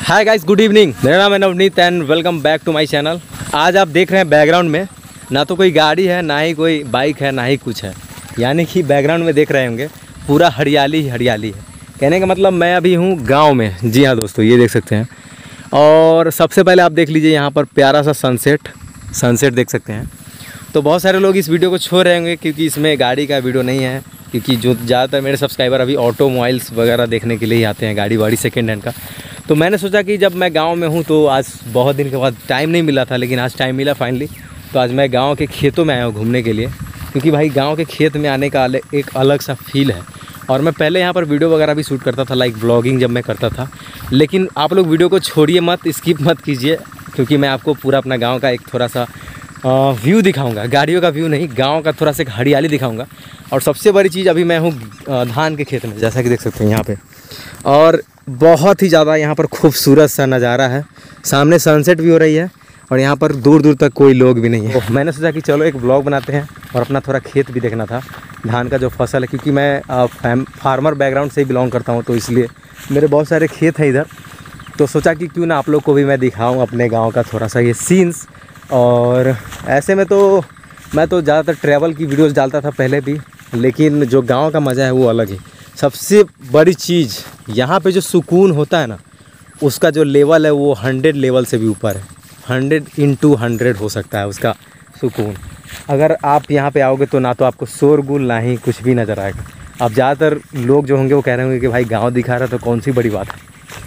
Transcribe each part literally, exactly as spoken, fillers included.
Hi guys, good evening. मेरा नाम है Navneet and welcome back to my channel. आज आप देख रहे हैं बैकग्राउंड में ना तो कोई गाड़ी है, ना ही कोई बाइक है, ना ही कुछ है। यानी कि बैकग्राउंड में देख रहे होंगे पूरा हरियाली ही हरियाली है। कहने का मतलब मैं अभी हूँ गांव में। जी हाँ दोस्तों, ये देख सकते हैं। और सबसे पहले आप देख लीजिए यहाँ पर प्यारा सा सनसेट सनसेट देख सकते हैं। तो बहुत सारे लोग इस वीडियो को छोड़ रहे होंगे क्योंकि इसमें गाड़ी का वीडियो नहीं है, क्योंकि जो ज़्यादातर मेरे सब्सक्राइबर अभी ऑटोमोबाइल्स वगैरह देखने के लिए ही आते हैं, गाड़ी वाड़ी सेकेंड हैंड का। तो मैंने सोचा कि जब मैं गांव में हूं तो आज बहुत दिन के बाद टाइम नहीं मिला था, लेकिन आज टाइम मिला फाइनली। तो आज मैं गांव के खेतों में आया हूं घूमने के लिए, क्योंकि भाई गांव के खेत में आने का एक अलग सा फील है। और मैं पहले यहाँ पर वीडियो वगैरह भी शूट करता था, लाइक व्लॉगिंग जब मैं करता था। लेकिन आप लोग वीडियो को छोड़िए मत, स्किप मत कीजिए, क्योंकि मैं आपको पूरा अपना गाँव का एक थोड़ा सा व्यू दिखाऊंगा। गाड़ियों का व्यू नहीं, गांव का थोड़ा सा हरियाली दिखाऊंगा। और सबसे बड़ी चीज़, अभी मैं हूँ धान के खेत में, जैसा कि देख सकते हैं यहाँ पे। और बहुत ही ज़्यादा यहाँ पर खूबसूरत सा नज़ारा है। सामने सनसेट भी हो रही है और यहाँ पर दूर दूर तक कोई लोग भी नहीं है। तो मैंने सोचा कि चलो एक ब्लॉग बनाते हैं और अपना थोड़ा खेत भी देखना था, धान का जो फसल है। क्योंकि मैं फार्मर बैकग्राउंड से ही बिलोंग करता हूँ, तो इसलिए मेरे बहुत सारे खेत हैं इधर। तो सोचा कि क्यों ना आप लोग को भी मैं दिखाऊँ अपने गाँव का थोड़ा सा ये सीन्स। और ऐसे में तो मैं तो ज़्यादातर ट्रैवल की वीडियोस डालता था पहले भी, लेकिन जो गांव का मज़ा है वो अलग है। सबसे बड़ी चीज़ यहाँ पे जो सुकून होता है ना, उसका जो लेवल है वो हंड्रेड लेवल से भी ऊपर है। हंड्रेड इंटू हंड्रेड हो सकता है उसका सुकून। अगर आप यहाँ पे आओगे तो ना तो आपको शोरगुल, ना ही कुछ भी नज़र आएगा। अब ज़्यादातर लोग जो होंगे वो कह रहे होंगे कि भाई गाँव दिखा रहा है तो कौन सी बड़ी बात है।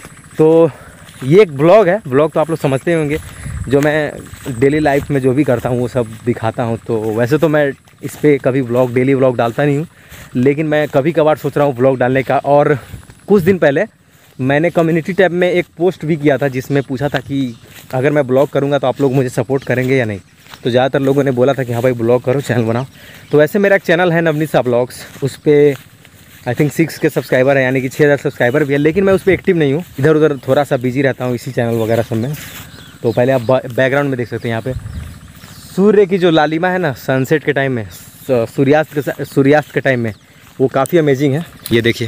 तो ये एक ब्लॉग है, ब्लॉग तो आप लोग समझते होंगे, जो मैं डेली लाइफ में जो भी करता हूँ वो सब दिखाता हूँ। तो वैसे तो मैं इस पर कभी व्लॉग, डेली व्लॉग डालता नहीं हूँ, लेकिन मैं कभी कभार सोच रहा हूँ व्लॉग डालने का। और कुछ दिन पहले मैंने कम्युनिटी टैब में एक पोस्ट भी किया था, जिसमें पूछा था कि अगर मैं ब्लॉग करूँगा तो आप लोग मुझे सपोर्ट करेंगे या नहीं। तो ज़्यादातर लोगों ने बोला था कि हाँ भाई ब्लॉग करो, चैनल बनाओ। तो वैसे मेरा एक चैनल है नवनीत सा ब्लॉग्स, उस पर I think six K subscriber है, यानी कि छः हज़ार सब्सक्राइबर भी है। लेकिन मैं उस पर एक्टिव नहीं हूँ, इधर उधर थोड़ा सा बिजी रहता हूँ इसी चैनल वगैरह सब में। तो पहले आप बैकग्राउंड में देख सकते हैं यहाँ पे सूर्य की जो लालिमा है ना सनसेट के टाइम में, सूर्यास्त के सूर्यास्त के टाइम में, वो काफ़ी अमेजिंग है। ये देखिए,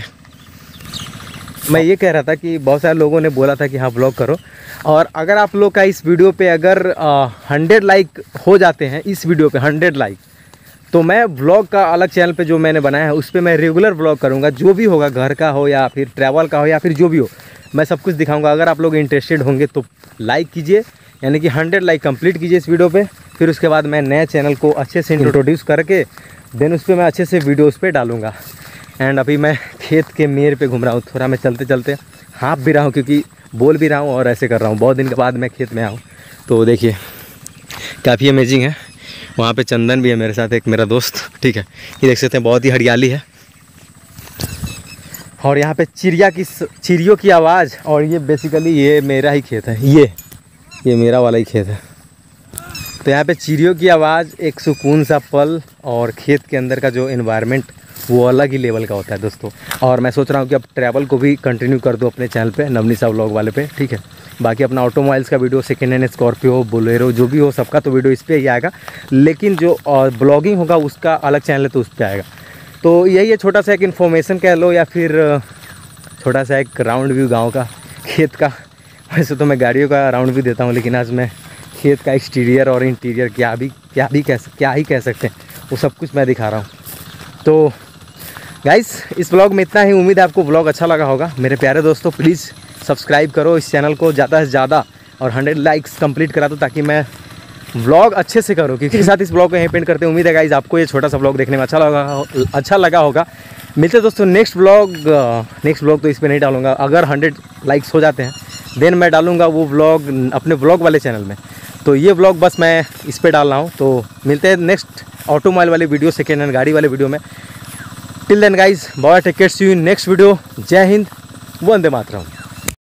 मैं ये कह रहा था कि बहुत सारे लोगों ने बोला था कि हाँ ब्लॉग करो। और अगर आप लोग का इस वीडियो पे अगर हंड्रेड लाइक हो जाते हैं, इस वीडियो पे हंड्रेड लाइक, तो मैं व्लॉग का अलग चैनल पे जो मैंने बनाया है उस पर मैं रेगुलर व्लॉग करूँगा। जो भी होगा, घर का हो या फिर ट्रैवल का हो या फिर जो भी हो, मैं सब कुछ दिखाऊंगा। अगर आप लोग इंटरेस्टेड होंगे तो लाइक कीजिए, यानी कि हंड्रेड लाइक कंप्लीट कीजिए इस वीडियो पे। फिर उसके बाद मैं नए चैनल को अच्छे से इंट्रोड्यूस करके देन उस पर मैं अच्छे से वीडियोस पे डालूंगा। एंड अभी मैं खेत के मेर पे घूम रहा हूँ, थोड़ा मैं चलते चलते हाँफ भी रहा हूँ, क्योंकि बोल भी रहा हूँ और ऐसे कर रहा हूँ। बहुत दिन के बाद मैं खेत में आऊँ, तो देखिए काफ़ी अमेजिंग है। वहाँ पे चंदन भी है मेरे साथ, एक मेरा दोस्त, ठीक है। ये देख सकते हैं बहुत ही हरियाली है। और यहाँ पे चिड़िया की चिड़ियों की आवाज़। और ये बेसिकली ये मेरा ही खेत है, ये ये मेरा वाला ही खेत है। तो यहाँ पे चिड़ियों की आवाज़, एक सुकून सा पल, और खेत के अंदर का जो एनवायरनमेंट वो अलग ही लेवल का होता है दोस्तों। और मैं सोच रहा हूँ कि अब ट्रैवल को भी कंटिन्यू कर दूँ अपने चैनल पे, नवनीत सा व्लॉग वाले पे, ठीक है। बाकी अपना ऑटोमोबाइल्स का video, second hand Scorpio, Bolero, जो भी हो सबका तो वीडियो इस पर ही आएगा। लेकिन जो ब्लॉगिंग होगा उसका अलग चैनल है, तो उस पर आएगा। तो यही है, छोटा सा एक इन्फॉर्मेशन कह लो, या फिर छोटा सा एक राउंड व्यू गांव का, खेत का। वैसे तो मैं गाड़ियों का राउंड भी देता हूं, लेकिन आज मैं खेत का एक्सटीरियर और इंटीरियर क्या भी क्या भी कह क्या ही कह सकते हैं, वो सब कुछ मैं दिखा रहा हूं। तो गाइस, इस ब्लॉग में इतना ही। उम्मीद है आपको ब्लॉग अच्छा लगा होगा। मेरे प्यारे दोस्तों, प्लीज़ सब्सक्राइब करो इस चैनल को ज़्यादा से ज़्यादा, और हंड्रेड लाइक्स कंप्लीट करा दो, ताकि मैं व्लॉग अच्छे से करूँ। क्योंकि साथ इस ब्लॉग को यहीं पेंड करते हैं। उम्मीद है गाइस आपको ये छोटा सा ब्लॉग देखने में अच्छा लगा अच्छा लगा होगा। मिलते दोस्तों नेक्स्ट ब्लॉग नेक्स्ट ब्लॉग तो इस पर नहीं डालूंगा। अगर हंड्रेड लाइक्स हो जाते हैं देन मैं डालूंगा वो ब्लॉग अपने ब्लॉग वाले चैनल में। तो ये ब्लॉग बस मैं इस पर डाल रहा हूँ। तो मिलते हैं नेक्स्ट ऑटोमोबाइल वाली वीडियो, सेकेंड हैंड गाड़ी वाले वीडियो में। Till then guys, bye, take care, see you in next video. जय हिंद, वंदे मातरम।